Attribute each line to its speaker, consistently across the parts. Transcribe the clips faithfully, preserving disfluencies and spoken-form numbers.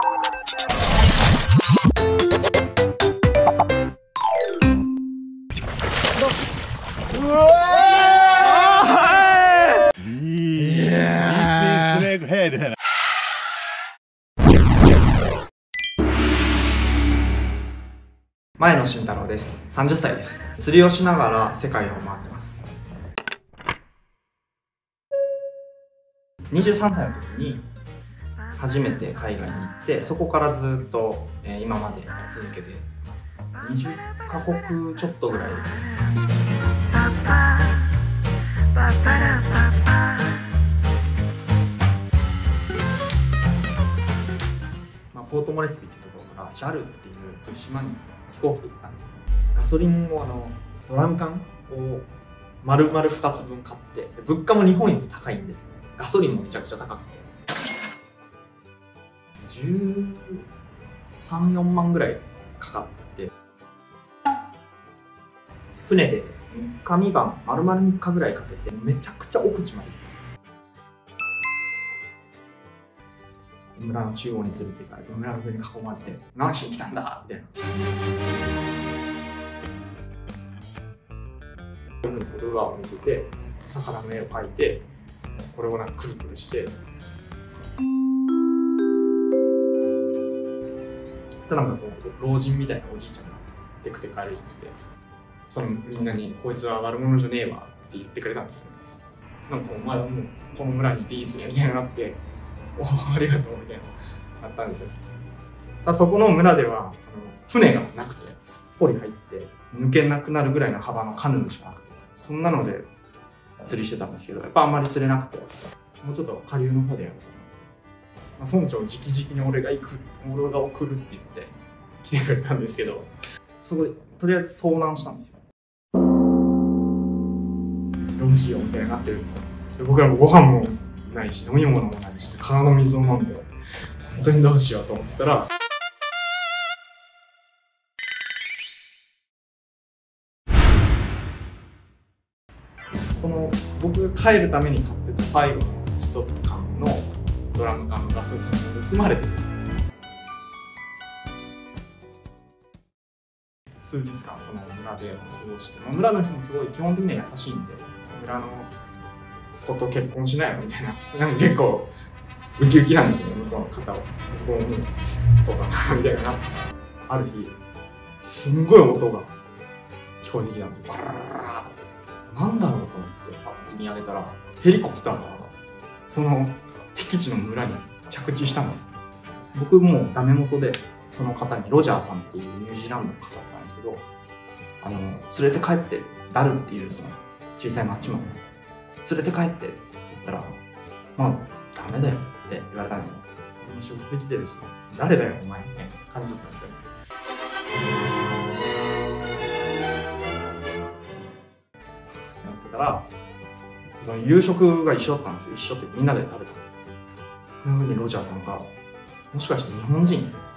Speaker 1: うわーいやー
Speaker 2: 前野慎太郎です。さんじゅっさいです。釣りをしながら世界を回ってます。にじゅうさんさいの時に初めて海外に行って、そこからずっと、えー、今まで続けています。にじゅっかこくちょっとぐらい。まあ、ポートモレスビっていうところからジャルっていう島に飛行機で行ったんです。ガソリンをあのドラム缶を丸々ふたつぶん買って、物価も日本より高いんですよ。ガソリンもめちゃくちゃ高くてじゅうさん、よんまんぐらいかかって、船でみっかみばん丸々みっかぐらいかけてめちゃくちゃ奥地まで行ったんですよ。村の中央に連れて行かれて、村の人に囲まれて「何しに来たんだ!」みたいな。ルアーを見せて魚の絵を描いて、これをなんかくるくるして、なんかこう老人みたいなおじいちゃんがテクテク歩いてきて、そのみんなに「こいつは悪者じゃねえわ」って言ってくれたんですよ。なんかお前はもうこの村にいていいっすねみたいになって、おおありがとうみたいななったんですよ。ただそこの村ではあの船がなくて、すっぽり入って抜けなくなるぐらいの幅のカヌーしかなくて、そんなので釣りしてたんですけど、やっぱあんまり釣れなくて、もうちょっと下流の方でやろうかな。まあ、村長直々に俺が行く、俺が送るって言って来てくれたんですけど、そこでとりあえず遭難したんですよ。どうしようみたいになってるんですよ。で僕らもご飯もないし飲み物もないし、川の水を飲んで本当にどうしようと思ってたら、その僕が帰るために買ってた最後の一缶のドラム缶のガソリンが盗まれてて、数日間その村で過ごして、村の人もすごい基本的には優しいんで、村の子と結婚しないよみたいな、なんか結構ウキウキなんですよね、向こうの方を。僕もそうだなみたいな。ある日すんごい音が聞こえてきたんですよ。バラララなんだろうと思ってパッと見上げたら、ヘリコプターがその僻地の村に着地したんです。僕もうダメ元でその方にロジャーさんっていうニュージーランドの方だったんですけど、あの連れて帰ってダルっていうその小さい町まで連れて帰ってって言ったら、まあダメだよって言われたんですよ。もう仕事できてるし誰だよお前みたいな感じだったんですよ。だからその夕食が一緒だったんですよ。一緒ってみんなで食べた。その時にロジャーさんが「もしかして日本人?」って言ってきて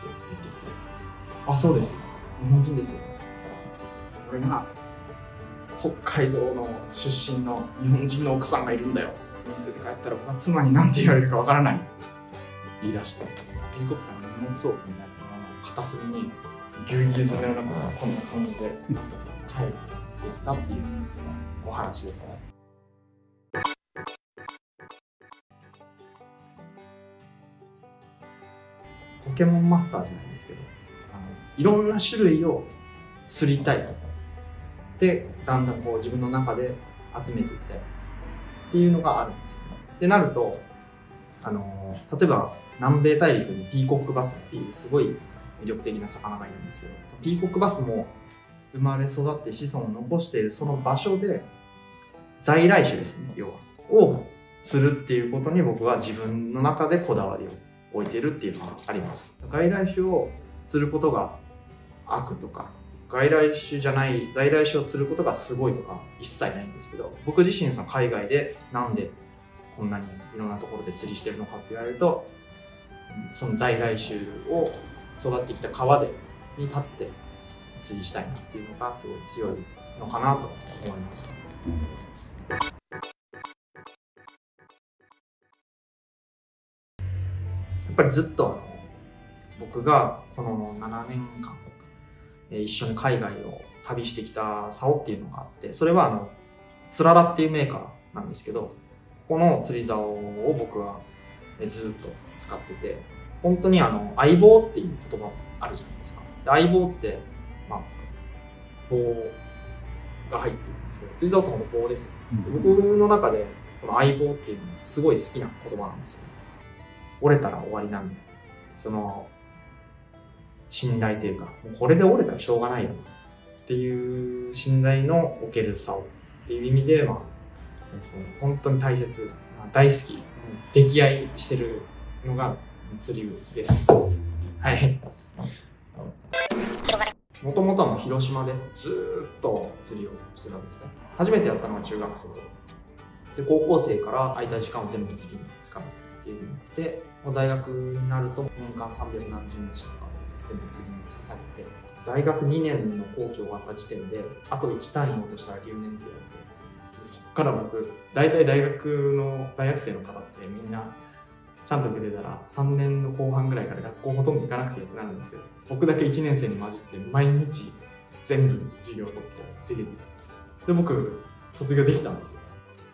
Speaker 2: 「あ、そうです日本人ですよ」俺が北海道の出身の日本人の奥さんがいるんだよ、見捨てて帰ったら僕は妻に何て言われるかわからないって言い出して、ヘリコプターの荷物置きみたいなのを片隅にぎゅうぎゅう詰めの中からこんな感じで帰ってきたっていうお話ですね。ポケモンマスターじゃないんですけど、あのいろんな種類を釣りたいで、だんだんこう自分の中で集めていきたいっていうのがあるんですよね。ってなると、あの例えば南米大陸にピーコックバスっていうすごい魅力的な魚がいるんですけど、ピーコックバスも生まれ育って子孫を残しているその場所で在来種ですね、要はを釣るっていうことに僕は自分の中でこだわりを置いてるっていうのがあります。外来種を釣ることが悪とか、外来種じゃない在来種を釣ることがすごいとか一切ないんですけど、僕自身その海外でなんでこんなにいろんなところで釣りしてるのかって言われると、その在来種を育ってきた川でに立って釣りしたいなっていうのがすごい強いのかなと思います。やっぱりずっとあの僕がこのななねんかん、えー、一緒に海外を旅してきた竿っていうのがあって、それはあのつららっていうメーカーなんですけど、この釣り竿を僕はずっと使ってて、本当にあの相棒っていう言葉あるじゃないですか。で相棒って、まあ、棒が入ってるんですけど、釣り竿って本当棒です、うん、僕の中でこの相棒っていうのはすごい好きな言葉なんですよ。折れたら終わりなんで、その信頼というか、もうこれで折れたらしょうがないよっていう信頼のおける竿っていう意味で、まあ、本当に大切、大好き、溺愛してるのが釣り具です。はい。もともとは広島でずーっと釣りをしてたんですね。初めてやったのが中学生で、高校生から空いた時間を全部釣りに使うっていうので、もう大学になると年間さんびゃくなんじゅうにちとか全部釣りに刺されて、大学にねんの後期終わった時点であといち単位落としたら留年って言われて、そっから僕大体大学の大学生の方ってみんなちゃんと受けてたらさんねんの後半ぐらいから学校ほとんど行かなくてよくなるんですけど、僕だけいちねん生に混じって毎日全部授業を取って出てて、で僕卒業できたんですよ。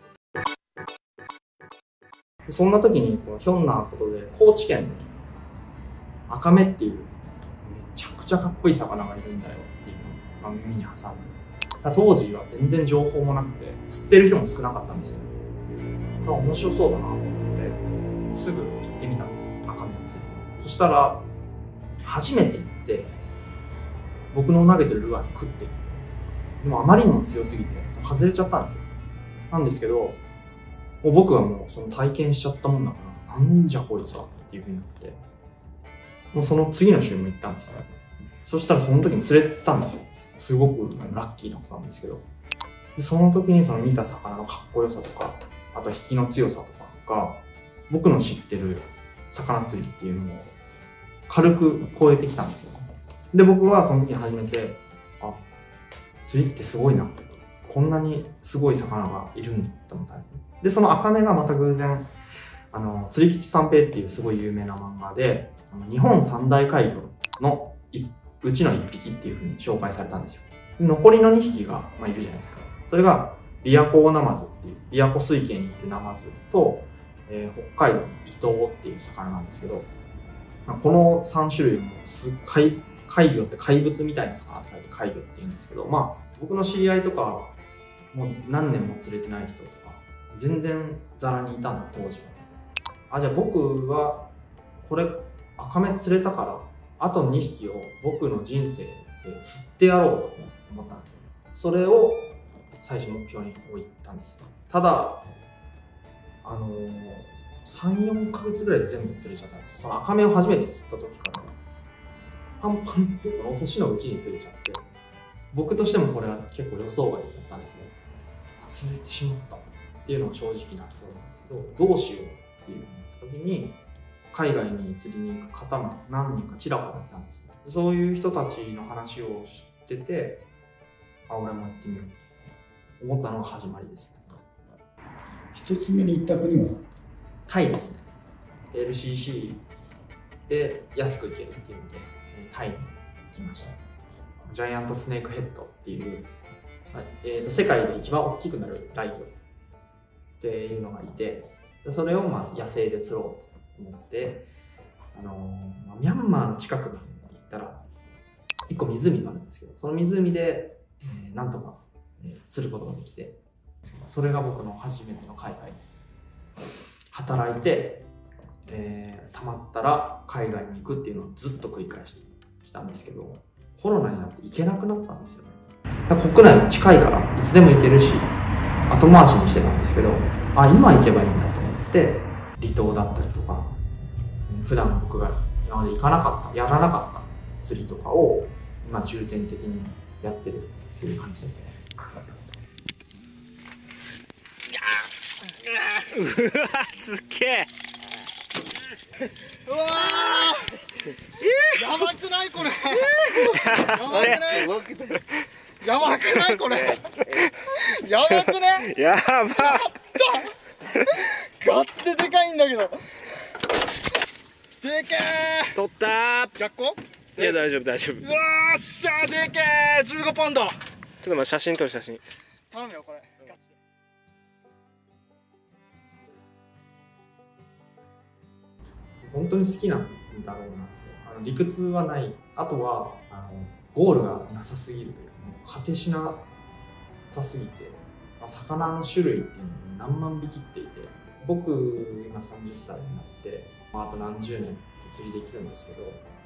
Speaker 2: そんな時にこうひょんなことで高知県にアカメっていうめちゃくちゃかっこいい魚がいるんだよっていうのを、まあ、耳に挟んで、当時は全然情報もなくて釣ってる人も少なかったんですよ。面白そうだなと思ってすぐ行ってみたんですよ、アカメの釣り。そしたら初めて行って僕の投げてるルアーに食ってきて、でもあまりにも強すぎて外れちゃったんですよ。なんですけど、もう僕はもうその体験しちゃったもんだから、なんじゃこいつはっていう風になって、もうその次の週も行ったんですよ。そしたらその時に釣れたんですよ。すごくラッキーなことなんですけど、でその時にその見た魚のかっこよさとか、あと引きの強さとかが僕の知ってる魚釣りっていうのを軽く超えてきたんですよ。で僕はその時に初めて、あ、釣りってすごいな、こんなにすごい魚がいるんだって思ったんですね。でそのアカメがまた偶然、あの釣り吉三平っていうすごい有名な漫画で、あの日本三大怪魚のうちのいっぴきっていうふうに紹介されたんですよ。残りのにひきが、まあ、いるじゃないですか。それがビアコオナマズっていうビアコ水系にいるナマズと、えー、北海道のイトウっていう魚なんですけど、このさんしゅるいもす怪怪魚って怪物みたいな魚って書いて怪魚って言うんですけど、まあ僕の知り合いとかもう何年も釣れてない人とか全然ザラにいたんだ当時は。あ、じゃあ僕はこれアカメ釣れたからあとにひきを僕の人生で釣ってやろうと思ったんですよ。それを最初目標に置いたんですね。ただあのー、さん、よんかげつぐらいで全部釣れちゃったんですよ。そのアカメを初めて釣った時からパンパンってその年のうちに釣れちゃって、僕としてもこれは結構予想外だったんですね。釣れてしまったっていうのが正直なところなんですけど、どうしようっていう時に海外に釣りに行く方が何人かちらほらいたんですね。そういう人たちの話を知ってて、あ、俺も行ってみようと思ったのが始まりですね。
Speaker 3: 一つ目に行った国は
Speaker 2: タイですね。エルシーシー で安く行けるっていうのでタイに行きました。ジャイアントスネークヘッドっていう、えー、と世界で一番大きくなるライギョっていうのがいて、それをまあ野生で釣ろうと思って、あのー、ミャンマーの近くに行ったら一個湖があるんですけど、その湖で、えー、なんとか、えー、釣ることができて、それが僕の初めての海外です。働いて、えー、たまったら海外に行くっていうのをずっと繰り返してきたんですけど、コロナになって行けなくなったんですよね。国内近いからいつでも行けるし、後回しにしてたんですけど、あ、今行けばいいんだと思って離島だったりとか、普段僕が今まで行かなかった、やらなかった釣りとかを今重点的にやってるっていう感じですね。
Speaker 1: うわ、すっげえ。
Speaker 4: うわー、やばくないこれ。やばくない。やばくないこれ。やばくね。
Speaker 1: やば。やった。
Speaker 4: ガチででかいんだけど。 でけー。
Speaker 1: 取ったー。
Speaker 4: 逆光？
Speaker 1: いや大丈夫大丈夫。
Speaker 4: うわーっしゃー、でけー。じゅうごポンド。
Speaker 1: ちょっと待って、写真撮る写真。
Speaker 4: 頼むよこれ。ガチで。
Speaker 2: 本当に好きなんだろうなと。あの理屈はない。あとはあのゴールがなさすぎるというか、もう果てしなさすぎて、まあ、魚の種類っていうのに何万匹っていて、僕今さんじゅっさいになって、まあ、あと何十年釣りできるんですけど、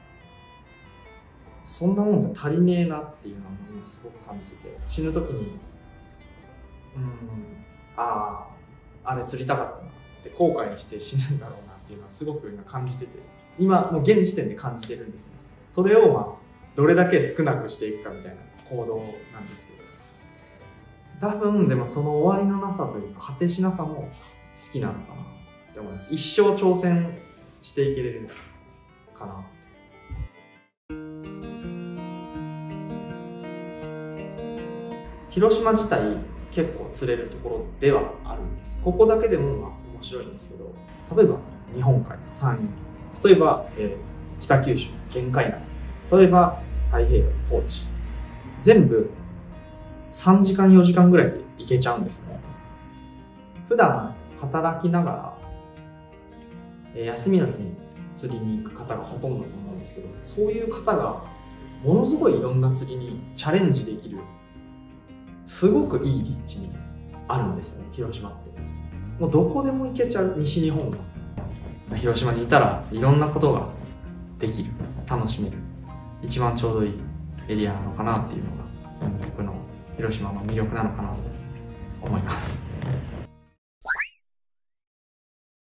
Speaker 2: そんなもんじゃ足りねえなっていうのは今すごく感じてて、死ぬ時にうんあああれ釣りたかったなって後悔して死ぬんだろうなっていうのはすごく今感じてて、今もう現時点で感じてるんですよね。それをまあどれだけ少なくしていくかみたいな行動なんですけど、多分でもその終わりのなさというか果てしなさも好きなのかなって思います。一生挑戦していけれるかな。広島自体結構釣れるところではあるんです。ここだけでもまあ面白いんですけど、例えば日本海山陰、例えば、えー、北九州玄界内、例えば太平洋高知、全部さんじかんよじかんぐらいで行けちゃうんですね。普段働きながら、えー、休みの日に釣りに行く方がほとんどだと思うんですけど、そういう方がものすごいいろんな釣りにチャレンジできるすごくいい立地にあるんですよね、広島って。もうどこでも行けちゃう、西日本は。広島にいたらいろんなことができる、楽しめる、一番ちょうどいいエリアなのかなっていうのが僕の広島の魅力なのかなと思います。